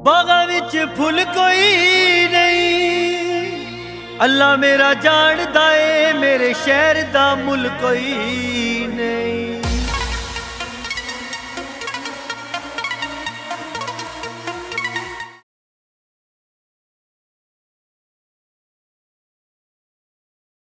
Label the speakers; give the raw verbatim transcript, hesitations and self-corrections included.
Speaker 1: बागां विच full कोई नहीं। अल्लाह मेरा जानदा है मेरे शहर दा मुल कोई